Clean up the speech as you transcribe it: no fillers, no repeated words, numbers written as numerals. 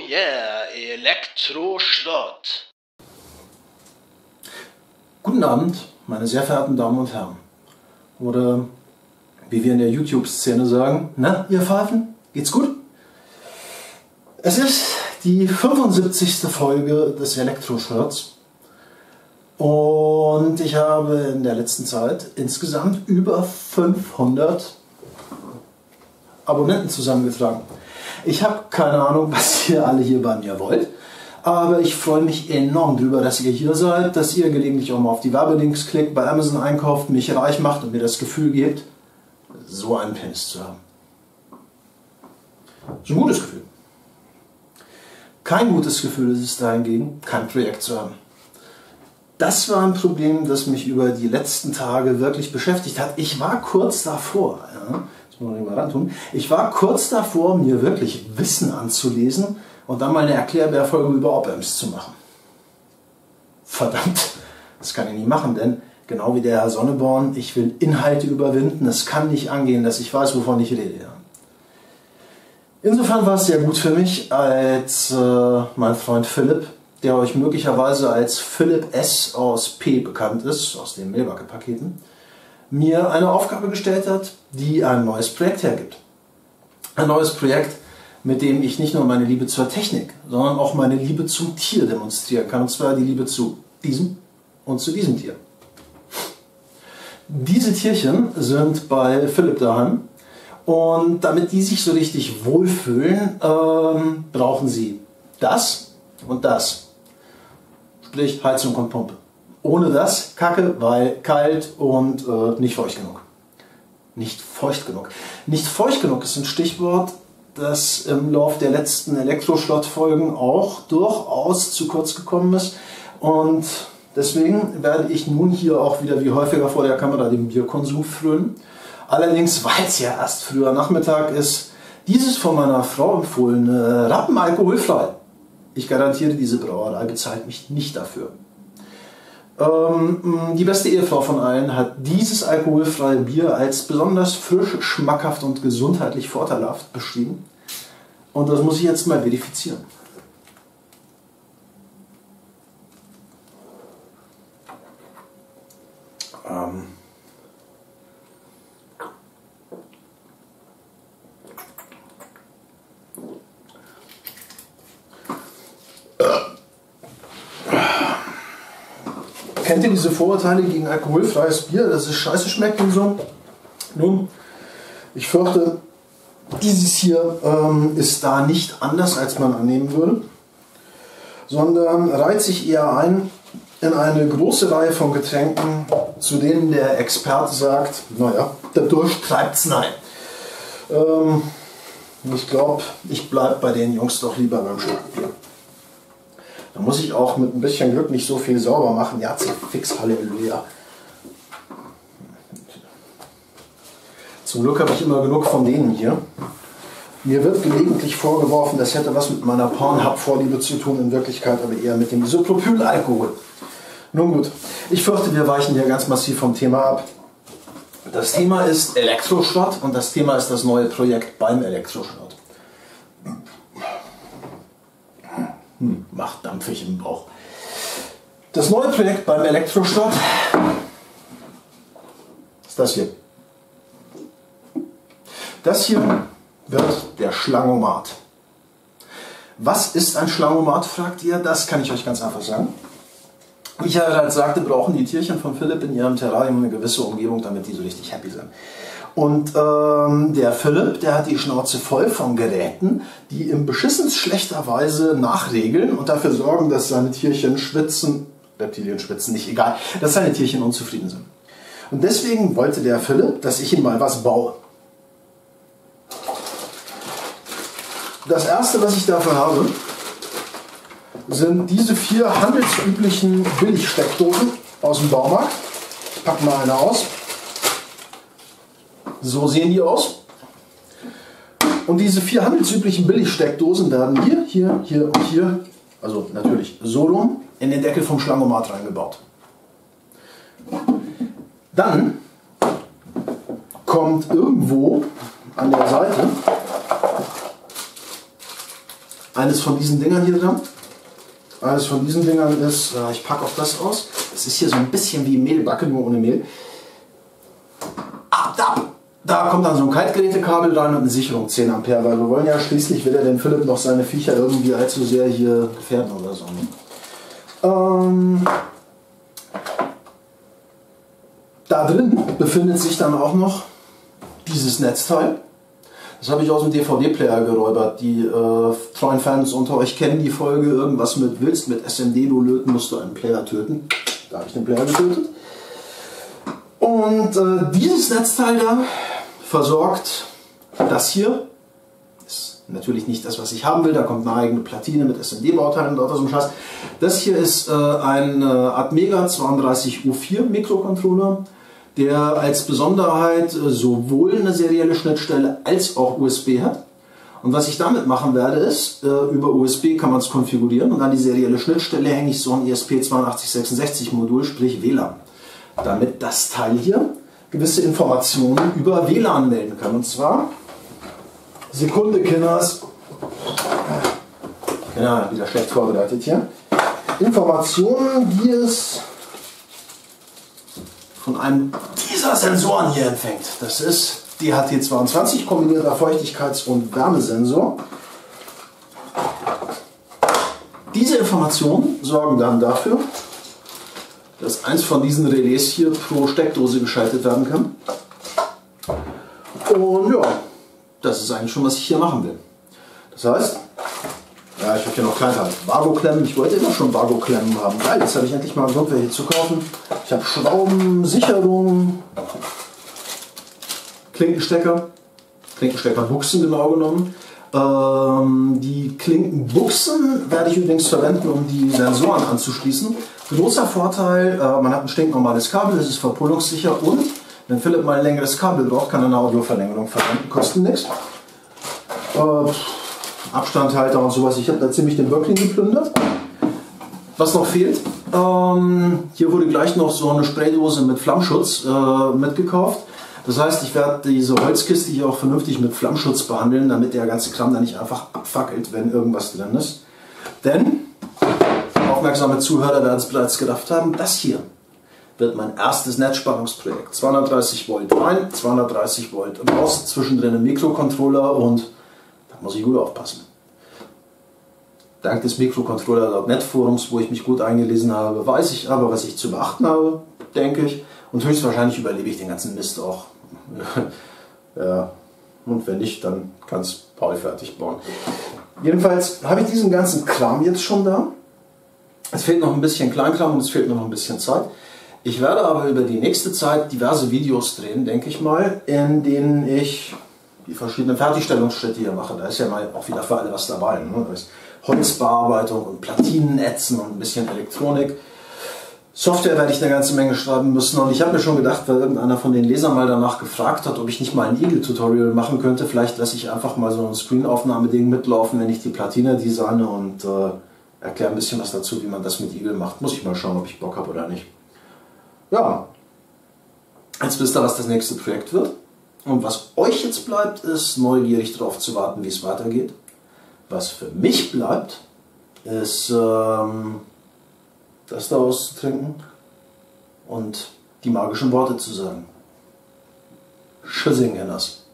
yeah, Elektroschrott. Guten Abend, meine sehr verehrten Damen und Herren. Oder wie wir in der YouTube-Szene sagen, na, ihr Pfeifen, geht's gut? Es ist die 75. Folge des Elektroschrotts und ich habe in der letzten Zeit insgesamt über 500 Abonnenten zusammengetragen. Ich habe keine Ahnung, was ihr alle hier bei mir wollt, aber ich freue mich enorm darüber, dass ihr hier seid, dass ihr gelegentlich auch mal auf die Werbelinks klickt, bei Amazon einkauft, mich reich macht und mir das Gefühl gebt, so einen Penis zu haben. So ein gutes Gefühl. Kein gutes Gefühl ist es dahingegen, kein Projekt zu haben. Das war ein Problem, das mich über die letzten Tage wirklich beschäftigt hat. Ich war kurz davor, ich war kurz davor, mir wirklich Wissen anzulesen und dann mal eine Erklärbär-Folge über Op-Amps zu machen. Verdammt, das kann ich nicht machen, denn genau wie der Herr Sonneborn, ich will Inhalte überwinden. Es kann nicht angehen, dass ich weiß, wovon ich rede. Insofern war es sehr gut für mich, als mein Freund Philipp, der euch möglicherweise als Philipp S. aus P bekannt ist, aus den Mailbacke-Paketen, mir eine Aufgabe gestellt hat, die ein neues Projekt hergibt. Ein neues Projekt, mit dem ich nicht nur meine Liebe zur Technik, sondern auch meine Liebe zum Tier demonstrieren kann. Und zwar die Liebe zu diesem und zu diesem Tier. Diese Tierchen sind bei Philipp daheim. Und damit die sich so richtig wohlfühlen, brauchen sie das und das. Sprich Heizung und Pumpe. Ohne das Kacke, weil kalt und nicht feucht genug. Nicht feucht genug. Nicht feucht genug ist ein Stichwort, das im Lauf der letzten Elektroschrott-Folgen auch durchaus zu kurz gekommen ist. Und deswegen werde ich nun hier auch wieder wie häufiger vor der Kamera den Bierkonsum frönen. Allerdings, weil es ja erst früher Nachmittag ist, dieses von meiner Frau empfohlene Rappen alkoholfrei. Ich garantiere, diese Brauerei bezahlt mich nicht dafür. Die beste Ehefrau von allen hat dieses alkoholfreie Bier als besonders frisch, schmackhaft und gesundheitlich vorteilhaft beschrieben. Und das muss ich jetzt mal verifizieren. Kennt ihr diese Vorurteile gegen alkoholfreies Bier, dass es scheiße schmeckt und so? Nun, ich fürchte, dieses hier ist da nicht anders, als man annehmen würde, sondern reiht sich eher ein in eine große Reihe von Getränken, zu denen der Experte sagt, naja, der Durst treibt's nein. Ich glaube, ich bleibe bei den Jungs doch lieber beim Schnappbier. Da muss ich auch mit ein bisschen Glück nicht so viel sauber machen. Ja, fix, Halleluja. Zum Glück habe ich immer genug von denen hier. Mir wird gelegentlich vorgeworfen, das hätte was mit meiner Pornhub-Vorliebe zu tun, in Wirklichkeit aber eher mit dem Isopropylalkohol. Nun gut, ich fürchte, wir weichen hier ganz massiv vom Thema ab. Das Thema ist Elektroschrott und das Thema ist das neue Projekt beim Elektroschrott. Macht dampfig im Bauch. Das neue Projekt beim Elektroschrott ist das hier. Das hier wird der Schlangomat. Was ist ein Schlangomat, fragt ihr? Das kann ich euch ganz einfach sagen. Wie ich ja bereits sagte, brauchen die Tierchen von Philipp in ihrem Terrarium eine gewisse Umgebung, damit die so richtig happy sind. Und der Philipp, der hat die Schnauze voll von Geräten, die in beschissens schlechter Weise nachregeln und dafür sorgen, dass seine Tierchen schwitzen, Reptilien schwitzen, nicht egal, dass seine Tierchen unzufrieden sind. Und deswegen wollte der Philipp, dass ich ihm mal was baue. Das erste, was ich dafür habe, sind diese 4 handelsüblichen Billigsteckdosen aus dem Baumarkt. Ich packe mal eine aus. So sehen die aus. Und diese 4 handelsüblichen Billigsteckdosen werden hier und hier, also natürlich so rum, in den Deckel vom Schlangomat reingebaut. Dann kommt irgendwo an der Seite eines von diesen Dingern hier dran. Eines von diesen Dingern ist, ich packe auch das aus. Das ist hier so ein bisschen wie Mehlbacke, nur ohne Mehl. Da kommt dann so ein Kaltgerätekabel rein und eine Sicherung 10 Ampere, weil wir wollen ja schließlich, will ja den Philipp noch seine Viecher irgendwie allzu sehr hier gefährden oder so. Da drin befindet sich dann auch noch dieses Netzteil. Das habe ich aus dem DVD-Player geräubert. Die treuen Fans unter euch kennen die Folge irgendwas mit willst mit SMD du löten, musst du einen Player töten. Da habe ich den Player getötet. Und dieses Netzteil da versorgt das hier. Ist natürlich nicht das, was ich haben will. Da kommt eine eigene Platine mit SMD-Bauteilen und lauter so ein Scheiß. Das hier ist ein Atmega 32U4 Mikrocontroller, der als Besonderheit sowohl eine serielle Schnittstelle als auch USB hat. Und was ich damit machen werde ist, über USB kann man es konfigurieren und an die serielle Schnittstelle hänge ich so ein ESP8266 Modul, sprich WLAN, damit das Teil hier gewisse Informationen über WLAN melden kann. Und zwar, Sekunde, Kinders, genau, wieder schlecht vorbereitet hier, Informationen, die es von einem dieser Sensoren hier empfängt. Das ist DHT22, kombinierter Feuchtigkeits- und Wärmesensor. Diese Informationen sorgen dann dafür, dass eins von diesen Relais hier pro Steckdose geschaltet werden kann. Und ja, das ist eigentlich schon, was ich hier machen will. Das heißt, ja, ich habe hier noch kleine Vago-Klemmen. Ich wollte immer schon Vago-Klemmen haben. Geil, jetzt habe ich endlich mal einen Grund, welche zu kaufen. Ich habe Schrauben, Sicherungen, Klinkensteckerbuchsen genau genommen. Die Klinkenbuchsen werde ich übrigens verwenden, um die Sensoren anzuschließen. Großer Vorteil, man hat ein stinknormales Kabel, das ist verpullungssicher und wenn Philipp mal ein längeres Kabel braucht, kann er eine Audioverlängerung verwenden, kostet nichts. Abstandhalter und sowas, ich habe da ziemlich den Böckling geplündert. Was noch fehlt, hier wurde gleich noch so eine Spraydose mit Flammschutz mitgekauft. Das heißt, ich werde diese Holzkiste hier auch vernünftig mit Flammschutz behandeln, damit der ganze Kram da nicht einfach abfackelt, wenn irgendwas drin ist. Denn, aufmerksame Zuhörer werden es bereits gedacht haben, das hier wird mein erstes Netzspannungsprojekt. 230 Volt rein, 230 Volt raus, zwischendrin ein Mikrocontroller und da muss ich gut aufpassen. Dank des Mikrocontroller.net Forums, wo ich mich gut eingelesen habe, weiß ich aber, was ich zu beachten habe, denke ich. Und höchstwahrscheinlich überlebe ich den ganzen Mist auch. Ja, und wenn nicht, dann kann es Paul fertig bauen. Jedenfalls habe ich diesen ganzen Kram jetzt schon da. Es fehlt noch ein bisschen Kleinkram und es fehlt noch ein bisschen Zeit. Ich werde aber über die nächste Zeit diverse Videos drehen, denke ich mal, in denen ich die verschiedenen Fertigstellungsschritte hier mache. Da ist ja mal auch wieder für alle was dabei. Ne? Da ist Holzbearbeitung und Platinenätzen und ein bisschen Elektronik. Software werde ich eine ganze Menge schreiben müssen und ich habe mir schon gedacht, weil irgendeiner von den Lesern mal danach gefragt hat, ob ich nicht mal ein Eagle-Tutorial machen könnte. Vielleicht lasse ich einfach mal so ein Screen-Aufnahme-Ding mitlaufen, wenn ich die Platine designe und erkläre ein bisschen was dazu, wie man das mit Eagle macht. Muss ich mal schauen, ob ich Bock habe oder nicht. Ja, jetzt wisst ihr, was das nächste Projekt wird. Und was euch jetzt bleibt, ist neugierig darauf zu warten, wie es weitergeht. Was für mich bleibt, ist das da auszutrinken und die magischen Worte zu sagen. Tschüssing, Henners.